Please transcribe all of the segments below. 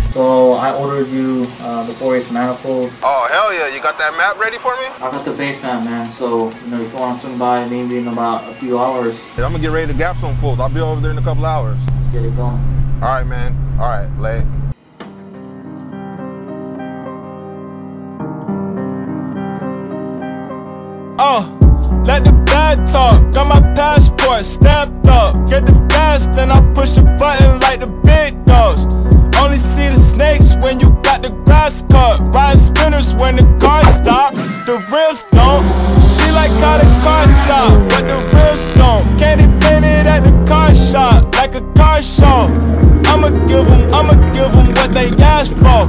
So I ordered you the 4-ace manifold. Oh, hell yeah. You got that map ready for me? I got the base map, man. So, you know, if you want to swing by maybe in about a few hours. Yeah, I'm gonna get ready to gap some folks. I'll be over there in a couple hours. Let's get it going. All right, man. All right, late. Let the bad talk, got my passport stamped up. Get the gas, then I push the button like the big dogs. Only see the snakes when you got the grass cut. Ride spinners when the car stop, the rims don't. She like how the car stop, but the rims don't. Candy painted at the car shop, like a car show. I'ma give them what they ask for.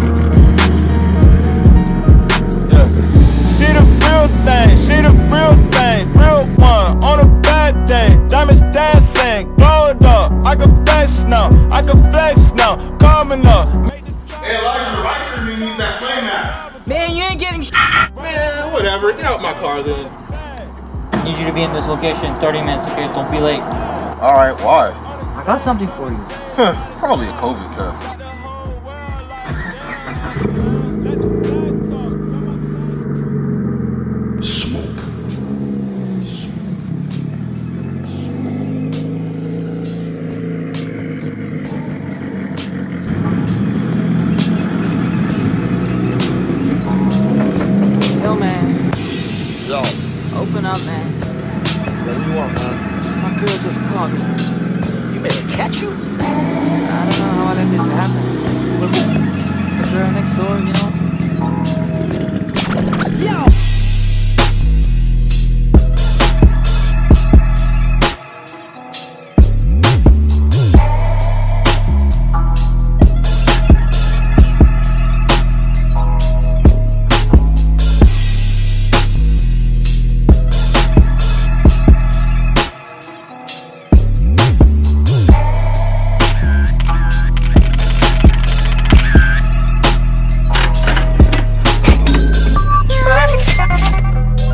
She the real thing, she the real thing, real one, on a bad day, diamonds dancing, glowed up, I can flex now, coming up. Hey, Elijah, the right stream needs that flame map. Man, you ain't getting Man, whatever, get out my car then. I need you to be in this location 30 minutes, okay? Don't be late. All right, why? I got something for you. Probably a COVID test. Yo, man. Yo, Open up, man. what do you want, man? My girl just called me. You made her catch you? I don't know how I let this happen. The girl next door, you know? Yo!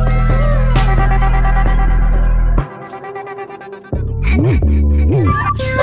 You